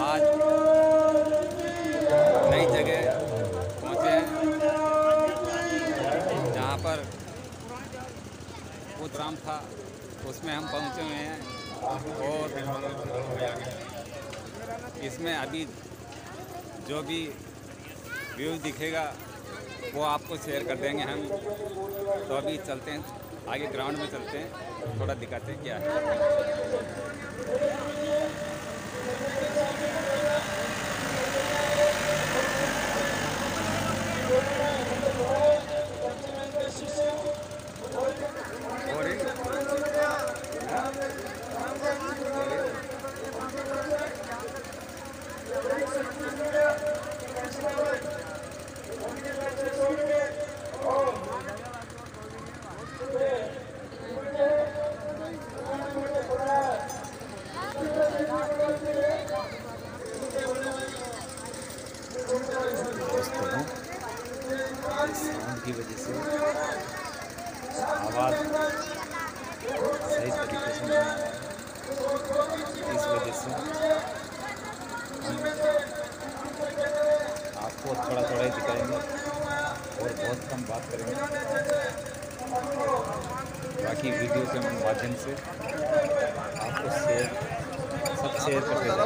आज नई जगह पहुँचे हैं जहाँ पर उत्तराम था, उसमें हम पहुँचे हुए हैं और इसमें अभी जो भी व्यू दिखेगा वो आपको शेयर कर देंगे हम। तो अभी चलते हैं आगे, ग्राउंड में चलते हैं, थोड़ा दिखाते हैं क्या है। साउंड की वजह से आवाज़ सही तरीके से नहीं आ रहा है, इस वजह से हम आपको थोड़ा थोड़ा ही दिखाएंगे और बहुत कम बात करेंगे। बाकी वीडियो के माध्यम से आपको सब शेयर करते जाएंगे।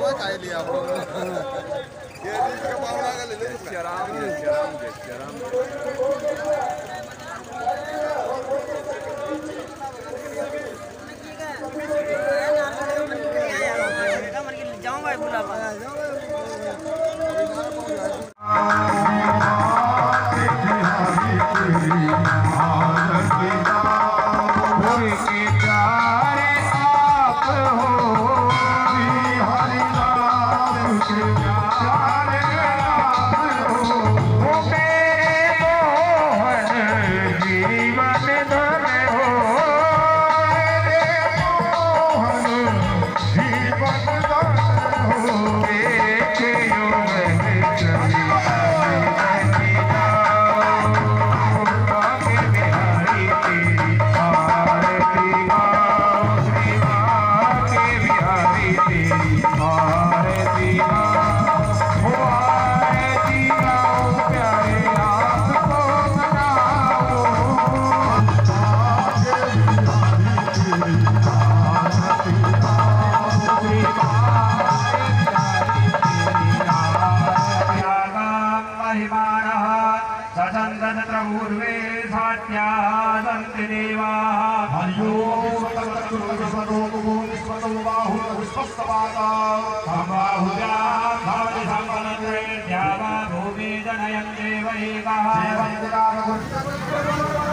भूमि जनयन् देवैकः